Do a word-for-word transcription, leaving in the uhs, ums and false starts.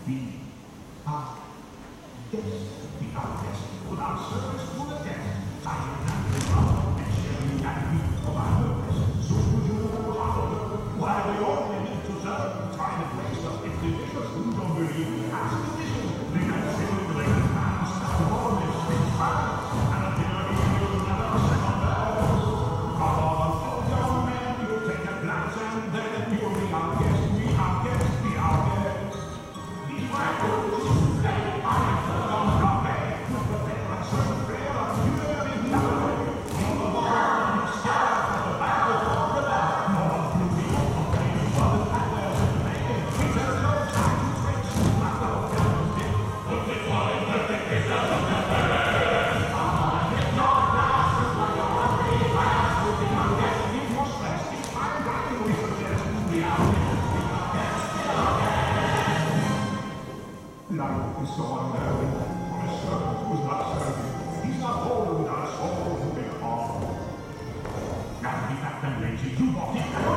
We are guests. We are guests. Without service to the guest. I am not the problem and sharing that meat of our purpose. So would you know while we only need to serve, try to place us if delicious food don't believe we ask condition. We can simulate the hands, the warmest, the fires, and a dinner you will never second bells. Come on, oh young man, you take a glance and then you'll be our guest. We are guests, we are guests. We are guests. I am the long cafe. With the fair and certain fair, you live in Yahweh. On the warm sky, the battle for the river. No one's beauty or complaining, but the fact there's a man. We tell no time to trace. My fellow fellows did. Look at what it looked at, it doesn't matter. Come on, get your glasses, while you're hungry. Last will be our guest. Need more stress. It's fine dining we suggest. We are guests, we are guests, we are guests. Life is so unnerving for a servant who's not serving. He's not whole without a soul to make harm. Now be back and lazy, you walk in.